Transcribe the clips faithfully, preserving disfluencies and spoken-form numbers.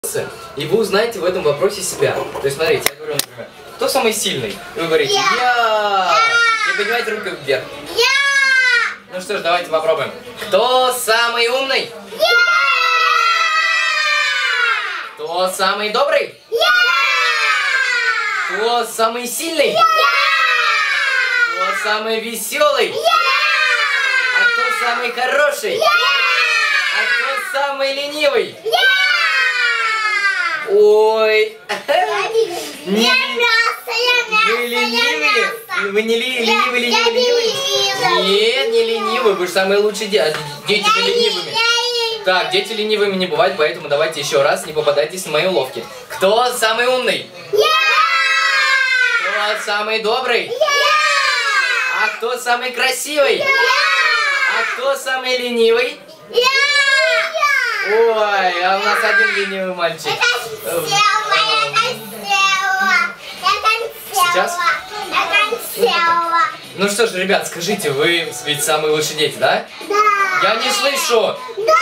И вы узнаете в этом вопросе себя. То есть, смотрите, я говорю, например, кто самый сильный? И вы говорите, я! И поднимаете руку вверх. Я! Ну что ж, давайте попробуем. Кто самый умный? Я! Кто самый добрый? Я! Кто самый сильный? Я! Кто самый веселый? Я! А кто самый хороший? Я! А кто самый ленивый? Я! Ой, не, вы ленивые? Вы не ли, ленивый, ленивый, ленивый? Нет, не ленивый, вы же самые лучшие дети, дети же ленивыми. Так, дети ленивыми не бывают, поэтому давайте еще раз, не попадайтесь на мои уловки. Кто самый умный? Я! Кто самый добрый? Я! А кто самый красивый? Я! А кто самый ленивый? Я! Ой, а у нас один ленивый мальчик. Сейчас? Ну что ж, ребят, скажите, вы ведь самые лучшие дети, да? Да. Я не слышу. Да.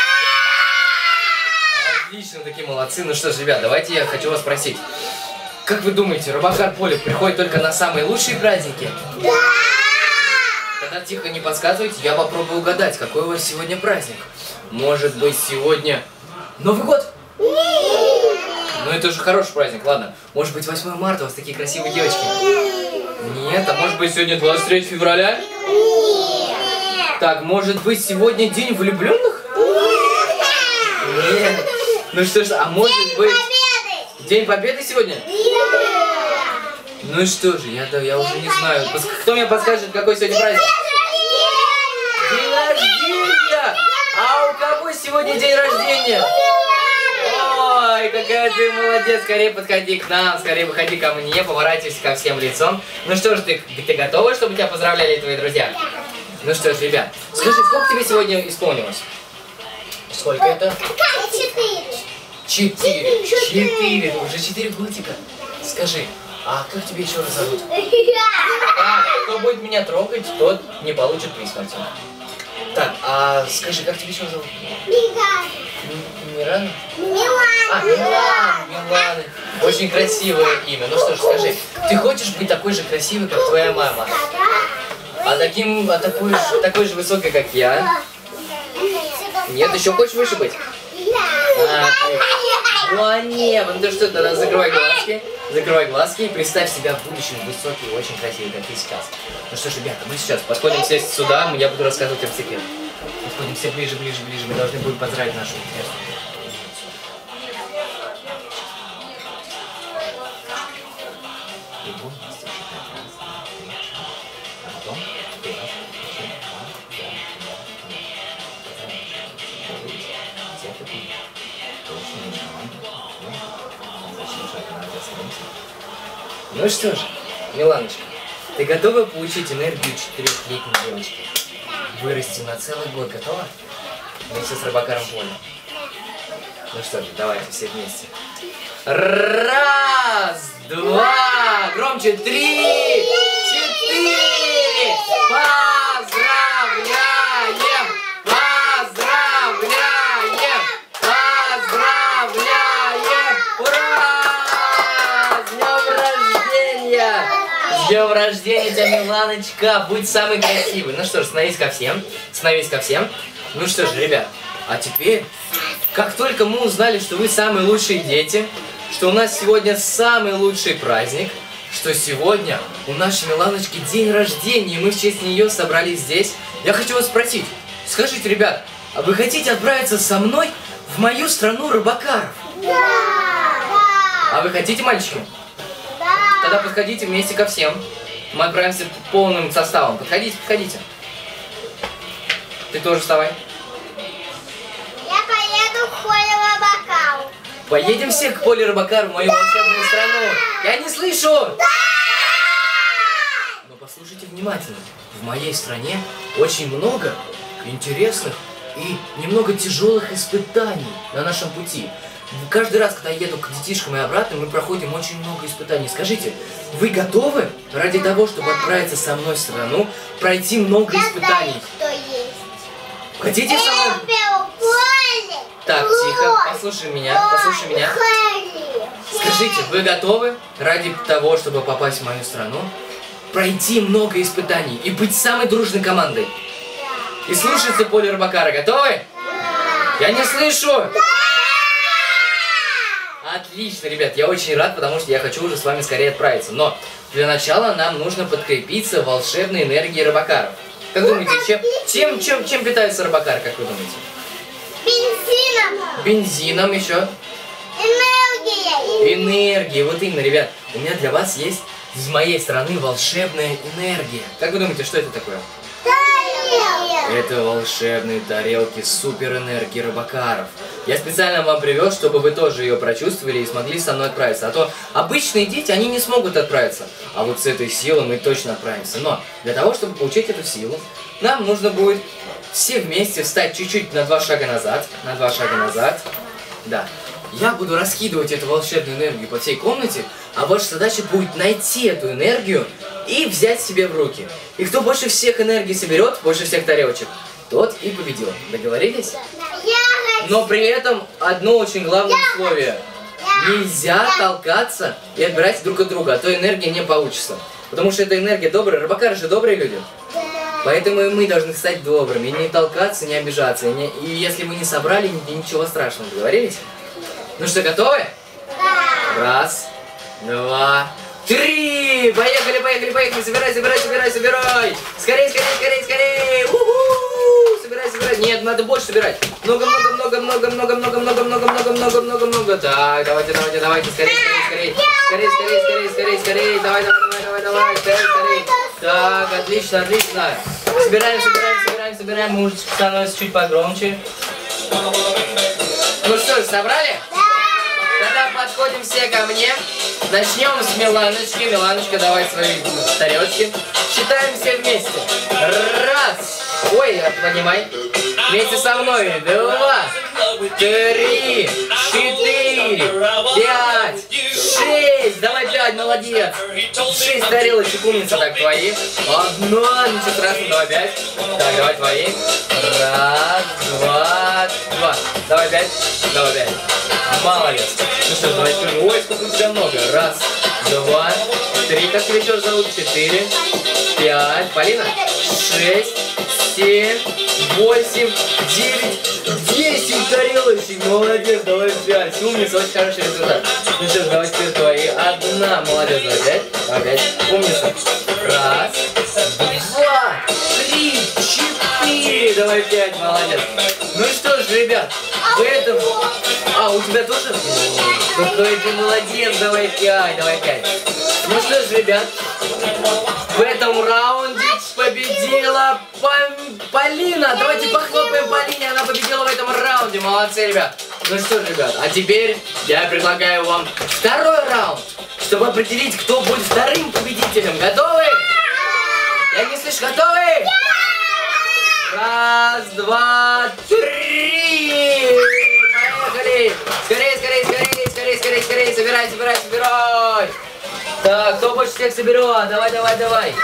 Отлично, такие молодцы. Ну что ж, ребят, давайте я хочу вас спросить. Как вы думаете, Робокар Поли приходит только на самые лучшие праздники? Да. Тогда тихо не подсказывайте, я попробую угадать, какой у вас сегодня праздник. Может быть, сегодня Новый год? Нет. Ну это же хороший праздник, ладно. Может быть, восьмое марта, у вас такие красивые девочки? Нет. А может быть, сегодня двадцать третье февраля? Нет. Так, может быть, сегодня день влюбленных? Нет. Нет. Ну что ж, а может день быть... Победы. День Победы сегодня? Нет. Ну что же, я, да, я уже не знаю. Кто мне подскажет, какой сегодня праздник? День рождения! А у кого сегодня день рождения? Ой, какая ты молодец, скорее подходи к нам, скорее выходи ко мне, поворачивайся ко всем лицом. Ну что ж, ты, ты готова, чтобы тебя поздравляли твои друзья? Ну что ж, ребят, скажи, сколько тебе сегодня исполнилось? Сколько это? Четыре. Четыре. Четыре. Уже четыре годика. Скажи, а как тебя еще раз зовут? А, кто будет меня трогать, тот не получит приз кольцом. Так, а скажи, как тебя еще зовут? Милана. Мирана? Милана. А, Милана, Милана. Очень красивое имя. Ну что ж, скажи, ты хочешь быть такой же красивой, как твоя мама? А таким, а такой же, такой же высокой, как я? Нет, еще хочешь выше быть? А, ты... Ну а нет, ну ты что, тогда закрывай глазки, закрывай глазки и представь себя в будущем высокий и очень красивый, как ты сейчас. Ну что ж, ребята, мы сейчас подходим все сюда, я буду рассказывать вам секрет. Подходим все ближе, ближе, ближе, мы должны будем поздравить нашу интересную. Ну что ж, Миланочка, ты готова получить энергию четырехлетней девочки? Вырасти на целый год, готова? Вместе с Робокаром Поли. Ну что ж, давайте все вместе. Раз, два, громче, три, четыре. Поздравляем! Поздравляем! Поздравляем! Ура! С днем рождения! С днем рождения тебя, Миланочка! Будь самой красивой. Ну что ж, становись ко всем. Становись ко всем. Ну что ж, ребят, а теперь, как только мы узнали, что вы самые лучшие дети, что у нас сегодня самый лучший праздник, что сегодня у нашей Миланочки день рождения, и мы в честь нее собрались здесь, я хочу вас спросить, скажите, ребят, а вы хотите отправиться со мной в мою страну Робокаров? Да! А вы хотите, мальчики? Да! Тогда подходите вместе ко всем. Мы отправимся полным составом. Подходите, подходите. Ты тоже вставай. Я поеду в поле Робокару. Поедем все к полю Робокару, в мою да! волшебную страну. Я не слышу! Да! Но послушайте внимательно. В моей стране очень много интересных и немного тяжелых испытаний на нашем пути. Каждый раз, когда я еду к детишкам и обратно, мы проходим очень много испытаний. Скажите, вы готовы ради того, чтобы отправиться со мной в страну, пройти много Я испытаний? знаю, что есть. Хотите со мной? Поле. Так, тихо, послушай меня, послушай меня. Скажите, вы готовы ради того, чтобы попасть в мою страну, пройти много испытаний и быть самой дружной командой? И слушаться Поли Робокара. Готовы? Я не слышу! Отлично, ребят, я очень рад, потому что я хочу уже с вами скорее отправиться. Но для начала нам нужно подкрепиться волшебной энергией робокаров. Как думаете, чем, чем, чем, чем питаются робокары, как вы думаете? Бензином. Бензином еще. Энергией. Энергией, вот именно, ребят. У меня для вас есть из моей страны волшебная энергия. Как вы думаете, что это такое? Это волшебные тарелки супер энергии робокаров. Я специально вам привез, чтобы вы тоже ее прочувствовали и смогли со мной отправиться. А то обычные дети, они не смогут отправиться. А вот с этой силой мы точно отправимся. Но для того, чтобы получить эту силу, нам нужно будет все вместе встать чуть-чуть на два шага назад. На два шага назад. Да. Я буду раскидывать эту волшебную энергию по всей комнате, а ваша задача будет найти эту энергию и взять себе в руки. И кто больше всех энергии соберет, больше всех тарелочек, тот и победил. Договорились? Но при этом одно очень главное условие. Нельзя толкаться и отбирать друг от друга, а то энергия не получится. Потому что эта энергия добрая, робокары же добрые люди. Поэтому и мы должны стать добрыми, не толкаться, не обижаться. И, не, и если вы не собрали, ничего страшного. Договорились? Ну что, готовы? Да. Раз, два, три! Поехали, поехали, поехали! Собирай, собирай, собирай, собирай! Скорей, скорей, скорей, скорей! У-ху! Собирай, собирай! Нет, надо больше собирать! Много, много, много, много, много, много, много, много, много, много, много, много! Так, давайте, давайте, давайте! Скорей, скорей, скорей! Скорей, скорей, скорей, скорей, скорей! Давай, давай, давай, давай, давай! Скорей, скорей! Так, отлично, отлично! Собираем, собираем, собираем, собираем! Музычка становится чуть погромче. Ну что ж, собрали? Тогда подходим все ко мне. Начнем с Миланочки. Миланочка, давай свои тарелочки. Считаем все вместе. Раз. Ой, поднимай. Вместе со мной. Два. Три. Четыре. Пять. Шесть. Давай пять, молодец. Шесть тарелочек, умница, так, твои. Одна. Ничего страшного, давай пять. Так, давай твои. Раз, два, два. Давай пять. Давай пять. Молодец. Ну что, давай скажи. Ой, сколько у тебя много. Раз, два, три. Как тебя еще зовут? Четыре, пять. Полина? Шесть, семь, восемь, девять, десять тарелочек. Молодец, давай пять. Умница, очень хороший результат. Ну что, давай теперь твои. Одна. Молодец, давай пять. Давай пять. Умница. Раз, два, три, четыре. Давай пять. Молодец. Ну что ж, ребят, в этом... А, у тебя тоже? Какой ты молодец, давай пять, давай пять. Ну что ж, ребят, в этом раунде победила Пом... Полина. Давайте похлопаем Полине, она победила в этом раунде. Молодцы, ребят. Ну что ж, ребят, а теперь я предлагаю вам второй раунд, чтобы определить, кто будет вторым победителем. Готовы? Я не слышу, готовы? Раз, два, три! Поехали! Скорее, скорее, скорее, скорее, скорее, скорее! Собирай, собирай, собирай! Так, кто больше всех соберет? Давай, давай, давай!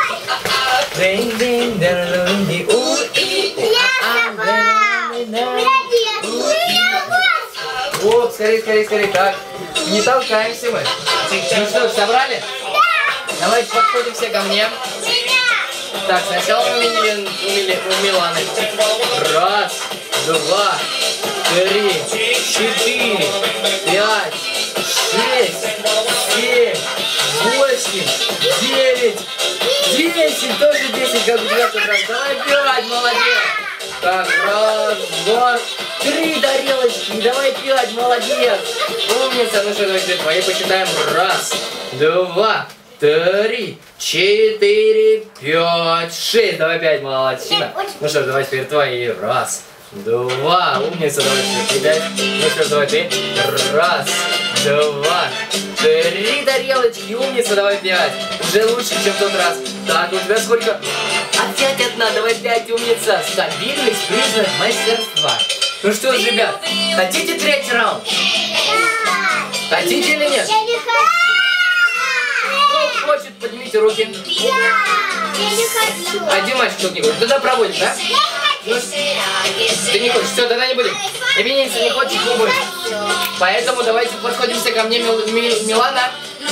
Вот, скорее, скорее, скорее! Так, не толкаемся мы! Ну что ж, собрали? Давайте подходим все ко мне! Так, сначала у, Мили, у, Мили, у Миланы. Раз, два, три, четыре, пять, шесть, семь, восемь, девять, десять. Тоже десять, как у тебя тут раз. Давай пять, молодец. Так, раз, два, три тарелочки. Давай пять, молодец. Умница. Ну что, давайте твои посчитаем. Раз, два, три, четыре, пять, шесть. Давай пять, молодчина. Ну что ж, давай теперь твои. Раз, два. Умница, давай теперь пять. Ну что ж, давай ты. Раз, два, три тарелочки. Умница, давай пять. Уже лучше, чем в тот раз. Так, у тебя сколько? Опять одна, давай пять, умница. Стабильность, признак мастерства. Ну что ж, ребят, хотите третий раунд? Хотите или нет? Я не хочу. Кто хочет, поднимите руки. Я, я не хочу. Один мальчик тут не хочет. Тогда проводим, да? Я не хочу. Ну, ты не хочешь, все, тогда не будем. Извините, не хочешь, не будем. Поэтому давайте подходимся ко мне, Мил, Мил, Милана.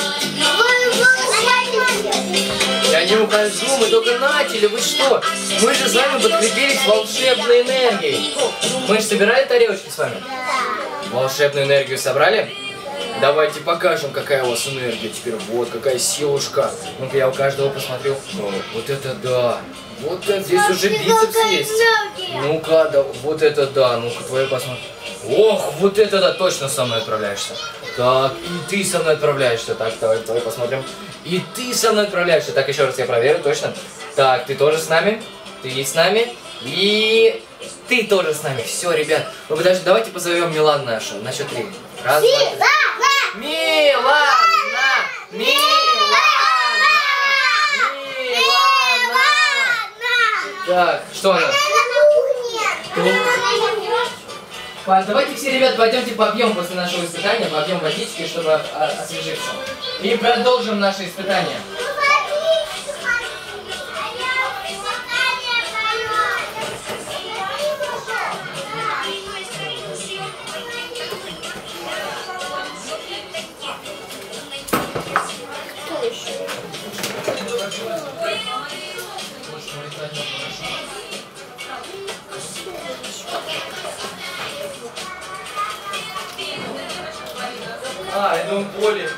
Я не ухожу, мы только начали, вы что? Мы же с вами подкрепились волшебной энергией. Мы же собирали тарелочки с вами? Волшебную энергию собрали? Давайте покажем, какая у вас энергия теперь. Вот, какая силушка. Ну-ка, я у каждого посмотрю. О, вот это да. Вот это здесь уже бицепс есть. Ну-ка, да, вот это да. Ну-ка, твою посмотри. Ох, вот это да, точно со мной отправляешься. Так, и ты со мной отправляешься. Так, давай, давай посмотрим. И ты со мной отправляешься. Так, еще раз я проверю, точно. Так, ты тоже с нами. Ты с нами. И ты тоже с нами. Все, ребят. Ну, подожди, давайте позовем Милану нашу. На счет три. Раз, два, три. Милана! Милана! Милана! Так, что она? Давайте все, ребят, пойдемте попьем после нашего испытания, попьем водички, чтобы освежиться. И продолжим наше испытание. А, я думаю, поле.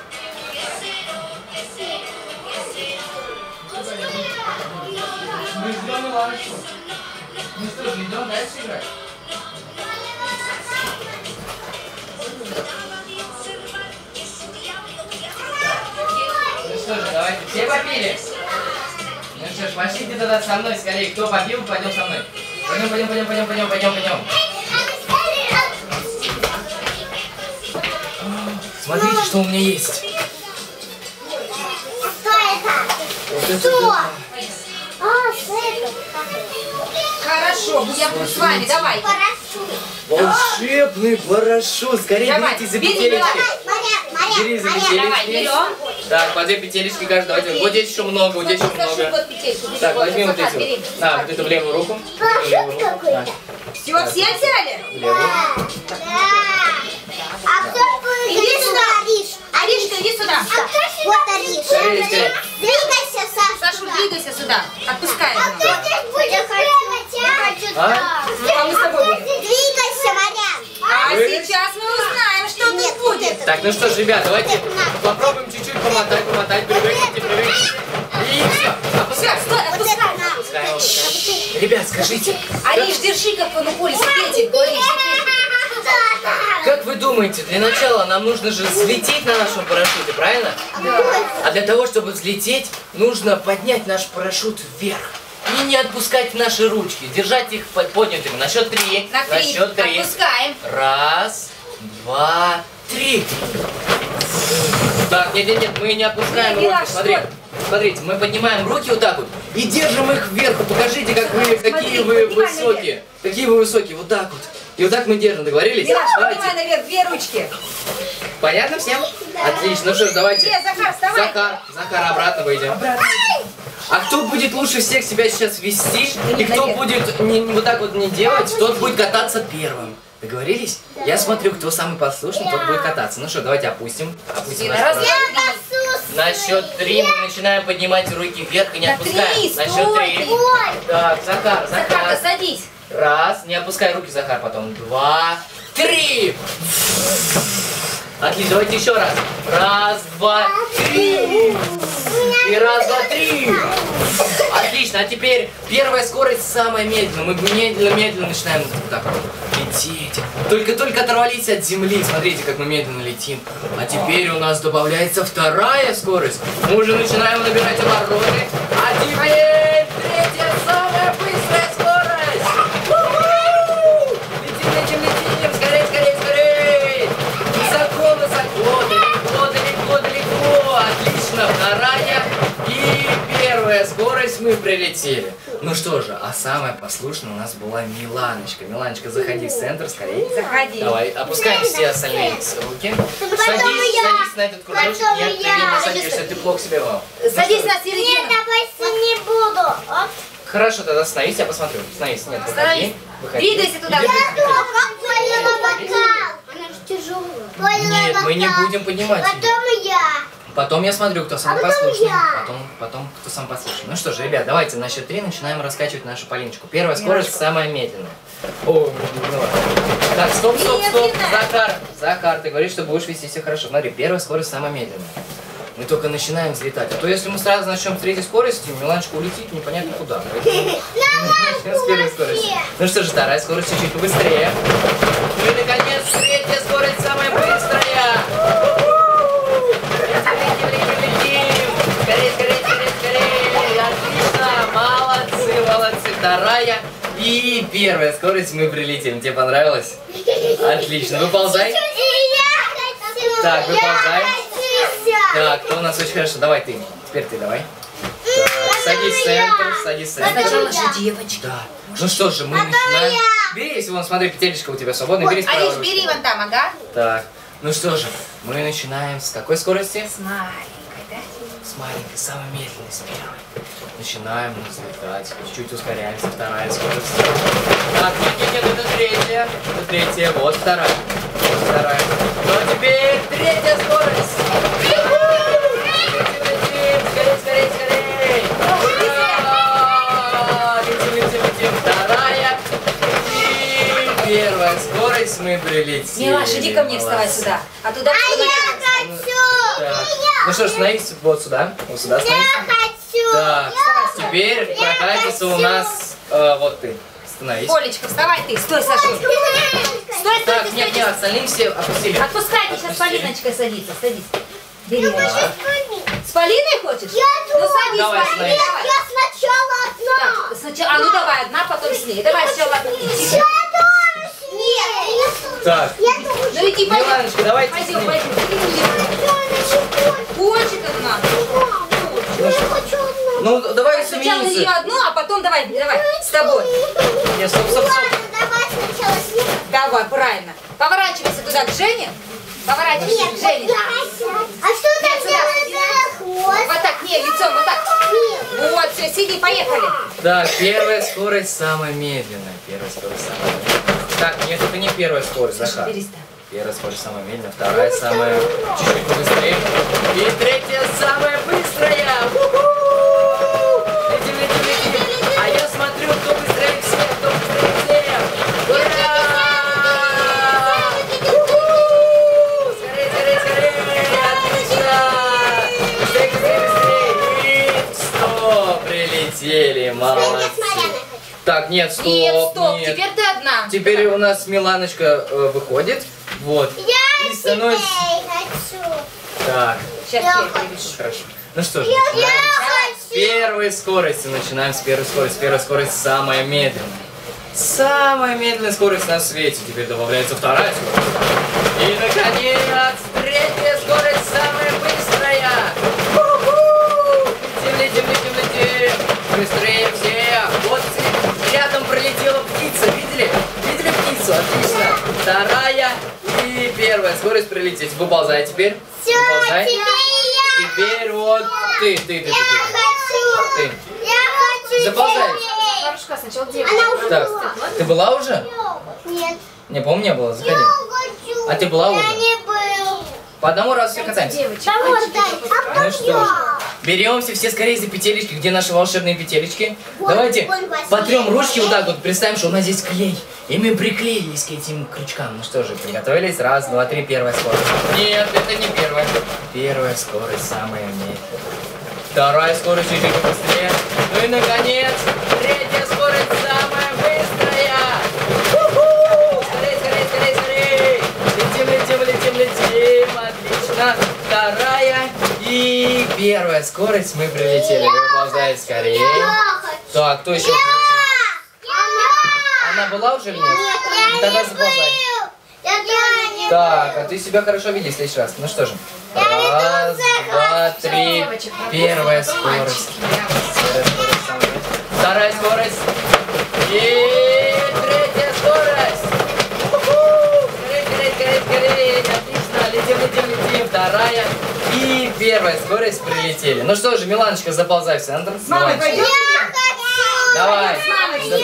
Мы ждем Миланочку. Ну что ж, идем дальше играть. Ну что же, давайте, все попили? Ну что ж, пошлите тогда со мной скорее. Кто попил, пойдем со мной. Пойдем, пойдем, пойдем, пойдем, пойдем, пойдем, пойдем. Смотрите, что у меня есть. Что это? Вот это Что? да. А, что это? Хорошо, я буду с вами, давай. Волшебный парашют. Скорее Давай, берите за бери, петелечки. Мария, Бери за Мария, Давай, петелечки. берем. Так, по две петелечки каждый. Давайте. Вот здесь еще много, вот здесь еще много. Так, возьми вот эти вот. На, вот эту в левую руку. В левую руку. На. Все, все взяли? В левую. Да. А кто будет? Иди сюда. Ариш. Аришка, иди сюда. А кто сюда? Вот Ариш. Скорее, скорее. Двигайся, Саша. Сашу, двигайся сюда. Отпускай А кто его. здесь будет прыгать, а? А? А мы с тобой будем. Двигайся, Марьян. А Вы? сейчас мы узнаем, что Нет, тут будет. вот Так, ну что ж, ребят, давайте попробуем чуть-чуть помотать, помотать, привыкните, привыкните. И все. Все, Опускаем. стой, отпускай. Опускаем, опускаем. Ребят, скажите, Ариш, держи, как он уколет. Светик, говори, как вы думаете, для начала нам нужно же взлететь на нашем парашюте, правильно? А для того, чтобы взлететь, нужно поднять наш парашют вверх. И не отпускать наши ручки, держать их под- поднятыми. На счет три. На три. счет три. Отпускаем. Раз, два, три. Так, нет, нет, нет, мы не опускаем Не, Милаш, руки. Смотри, смотрите, мы поднимаем руки вот так вот и держим их вверх. Покажите, как вы, какие вы поднимай высокие. Какие вы высокие, вот так вот. И вот так мы держим, договорились? Милаш, Давайте. поднимай наверх две ручки. Понятно всем? Отлично, ну что ж, давайте. Где, Захар, вставай. Захар, Захар, обратно выйдем. А кто будет лучше всех себя сейчас вести, и кто наверх. будет не, не вот так вот не делать, тот будет кататься первым. Договорились? Я смотрю, кто самый послушный, тот будет кататься. Ну что, давайте опустим. Опустим наш Раз, парашют. два, три. На счет три мы начинаем поднимать руки вверх и не На отпускаем. три, На счет стой. три. Так, Захар, Захар, Захар. садись. Раз, не опускай руки, Захар, потом. Два, три. Отлично, давайте еще раз. Раз, два, три. И раз, два, три. Отлично, а теперь первая скорость самая медленная. Мы медленно-медленно начинаем вот так вот лететь. Только-только оторвались от земли. Смотрите, как мы медленно летим. А теперь у нас добавляется вторая скорость. Мы уже начинаем набирать обороты. А теперь третья самая быстрая скорость. У-ху! Летим, летим, летим. Скорее, скорее, скорее. Высоко, высоко. Далеко, далеко, далеко. Отлично, вторая. И первая скорость, мы прилетели. Ну что же, а самая послушная у нас была Миланочка. Миланочка, заходи в центр, скорее. Заходи. Давай, опускаем все остальные руки. Садись, садись на этот кружочек. Потом Нет, ты я. не садишься, ты плохо себя вел. Садись на Нет, середину. давай не буду. Оп. Хорошо, тогда остановись, я посмотрю. Остановись, нет, Остановись. выходи. Выходи. Двигайся туда. Иди. Как полила бокал? Она же тяжелая. Нет, мы не будем поднимать ее. Потом я. Потом я смотрю, кто самый А потом послушный. я. Потом, потом, кто самый послушный. Ну что же, ребят, давайте на счет три начинаем раскачивать нашу Полиночку. Первая скорость самая медленная. О, ну ладно. Так, стоп, стоп, стоп. Захар, Захар, ты говоришь, что будешь вести себя хорошо. Смотри, первая скорость самая медленная. Мы только начинаем взлетать. А то если мы сразу начнем с третьей скорости, Миланочка улетит непонятно куда. Поэтому начнем с первой скорости. Ну что же, вторая скорость чуть-чуть побыстрее. Ну и наконец, третья скорость самая быстрая. Скорее, скорее, скорее, скорее. Отлично, молодцы, молодцы. Вторая и первая скорость мы прилетим. Тебе понравилось? Отлично, выползай. Так, выползай. Так, кто у нас очень хорошо? Давай ты. Теперь ты давай. Так, садись в центр, садись в центр. Сначала же девочка. Да. Ну что же, мы начинаем. Бери, вон, смотри, петелечка у тебя свободная. Бери с правой Алиш, ручки. бери вон там, ага. Так, ну что же, мы начинаем с какой скорости? С маленькой, да? С маленькой, самой медленной, с первой. Начинаем взлетать, чуть-чуть ускоряемся, вторая скорость. Так, нет, нет, нет, это третья, это третья, вот вторая, вот вторая. Ну а теперь третья скорость. Летим, летим, скорее, скорее, скорее. Ура! Летим, летим, летим, вторая. И первая скорость мы прилетели. Милаш, иди ко мне, вставай Молодцы. сюда. А туда Так. Ну что ж, становись вот сюда, вот сюда становись. Так, теперь прокатится у нас э, вот ты. Становись. Полечка, вставай ты. Стой, Саша. Стой, стой, Так, стой, нет, стой. нет, остальные все опустили. Отпускайте, сейчас Отпустили. Полиночка садится. Садись. Бери. Так. С Полиной хочешь? Я Ну садись, Давай, Полина, садись. давай. Я сначала одна. Так, сначала, а ну давай, одна, потом с ней. Давай сначала одна. Иди. Я тоже. Нет, Так, я тоже. Ну иди, пойдем. Миланочка, давайте с Пойдем, ней. пойдем. Хочет она. Я хочу одну. Ну, давай Сначала смениться. ее одну, а потом давай, давай, с тобой. Нет, стоп, стоп, стоп. Ладно, давай сначала с ним. Давай, правильно. Поворачивайся туда к Жене. Поворачивайся Нет, к Жене. а что там сюда, делать хвост? Вот так, не, лицом, вот так. Вот, все, сиди, поехали. Так, первая скорость самая медленная. Первая скорость самая медленная. Так, нет, это не первая скорость, Захар. Перестань. Первая скорость самая медленная, вторая самая чуть-чуть побыстрее. И третья самая быстрая. У-ху! Летим, летим, летим. А я смотрю, кто быстрее всех, кто быстрее всех. Ура! У-ху! Скорее, скорее, скорее. Отлично. Быстрее, быстрее, быстрее. И стоп, прилетели, молодцы. Так, нет, стоп, Нет, стоп, нет. теперь ты одна. Теперь у нас Миланочка э, выходит. Вот. Я И становится... теперь хочу. Так, Сейчас Я я хочу. приведу. хорошо. Ну что же, Я начинаем хочу. с первой скорости. Начинаем с первой скорости. Первая скорость самая медленная. Самая медленная скорость на свете. Теперь добавляется вторая скорость. И, наконец, третья скорость самая быстрая. У-ху! Летим, летим, летим, летим. Быстрее всех. Вот рядом пролетела птица. Видели? Видели птицу? Отлично. Вторая и первая скорость прилететь. Выползай теперь. Все, Выползай. теперь я. Теперь вот ты, ты, ты, ты, Я ты. хочу. Ты. Я хочу. Заползай. теперь. Бабушка, сначала Она девочка. уже Так, была. ты была уже? Нет. Не, по-моему, не было. Заходи. Я хочу. А ты была Я уже? не был. По одному разу все катаемся. Девочка. Да вот, дай. А Ну что потом ж, я. беремся все скорее за петелечки. Где наши волшебные петелечки? Вон, Давайте вон, возьми. потрем ручки вот так вот. Представим, что у нас здесь клей. И мы приклеились к этим крючкам. Ну что же, приготовились? Раз, два, три, первая скорость. Нет, это не первая. Первая скорость самая медленная. Вторая скорость чуть-чуть быстрее. Ну и наконец, третья скорость самая быстрая. У-ху! Скорее, скорее, скорее, скорее. Летим, летим, летим, летим. Отлично. Вторая и первая скорость мы прилетели. Выползай скорее. Я хочу. Так, кто еще? Я. Она была уже или нет? Нет, я Тогда не заползай. был. Я тоже не Так, а ты себя хорошо видишь в следующий раз. Ну что же. Раз, два, три. Первая скорость. Первая скорость самая. Вторая скорость. И третья скорость. У-ху! Скорее, скорее, скорее, скорее. Отлично. Летим, летим, летим. Вторая и первая скорость прилетели. Ну что же, Миланочка, заползай в центр. Мама, Миланочка. пойдем? Я хочу. Давай. Заползай.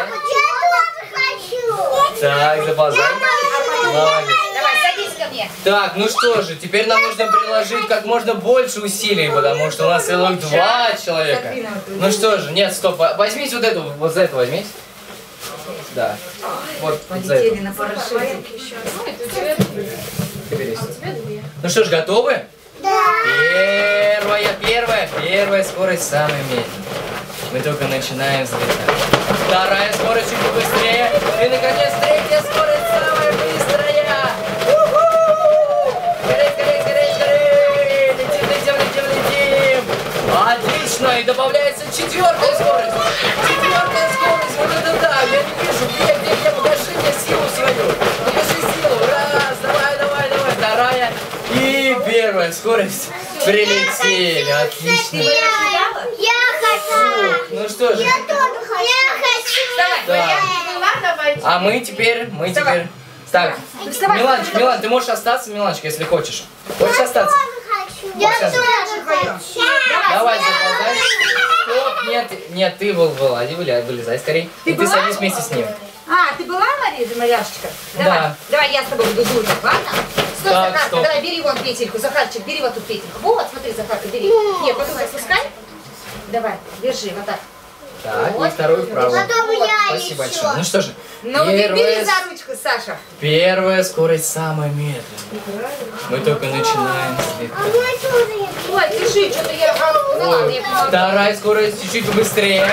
Я тоже хочу. Так, заползай. Молодец. Давай, садись ко мне. Так, ну что же, теперь нам нужно приложить как можно больше усилий, потому что у нас целых два человека. Ну что же, нет, стоп, возьмите вот эту, вот за это возьмите. Да. Вот, вот за Полетели это. на парашюте. Соберись. Ну что ж, готовы? Да. Первая, первая, первая скорость самая медленная. Мы только начинаем взлетать. Вторая скорость чуть быстрее. И, наконец, третья скорость самая быстрая. У-ху! Скорей, скорей, скорей, скорей. Летим, летим, летим, летим. Отлично. И добавляется четвертая скорость. Четвертая скорость. Вот это да. Я не вижу. Где, где, где? Покажи мне силу свою. Покажи силу. Раз, давай, давай, давай. Вторая. И первая скорость. Прилетели. Отлично. Я хочу. Ну что же. Я тоже хочу. Я хочу. Вставай. Да. А мы теперь, мы Вставай. теперь... Так, Вставай. Миланчик, Милан, ты можешь остаться, Миланчик, если хочешь. Хочешь остаться? Я Сейчас. тоже хочу. Давай, заползай. Стоп, нет, нет, ты выл- вылази, вылезай, вылезай скорей. Ты И ты была? садись вместе с ним. А, ты была, Мария, Марьяшечка? Давай, Да. давай я с тобой буду дурить, ладно? Стой, Так, Захарка, стоп. давай бери вон петельку. Захарчик, бери вот тут петельку. Вот, смотри, Захарка, бери. Нет, потом спускай. Давай, держи, вот так. Так, Вот. и вторую вправо. Потом я Спасибо еще. большое. Ну что же, Ну, бери первая, за ручку, Саша. первая скорость самая медленная. Мы только начинаем слегка. А я тоже хочу. Ой, держи, что-то я... Ну ладно, я помогу. Вторая скорость чуть-чуть быстрее.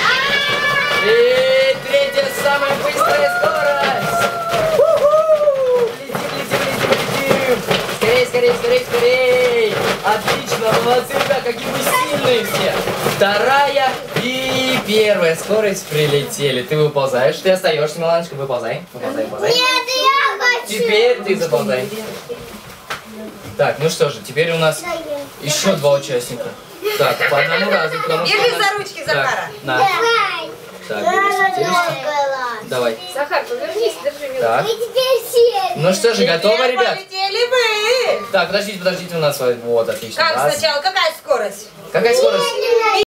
И третья самая быстрая скорость. У-ху! Летим, летим, летим, летим. Скорей, скорей, скорей, скорей. Отлично, молодцы, ребят, какие вы сильные все. Вторая и первая скорость прилетели. Ты выползаешь, ты остаешься, Миланочка, выползай. Выползай, выползай. Нет, я хочу. Теперь ты заползай. Так, ну что же, теперь у нас еще два участника. Так, по одному разу, потому что... Держи у нас- за ручки, Так, Захара. на. Давай. Так, держись, держись. Давай. Захар, повернись, держи меня. Так. И теперь все. Ну что же, готовы, ребят? Полетели вы. Так, подождите, подождите, у нас вот, отлично. Как Раз. сначала, какая скорость? Какая скорость?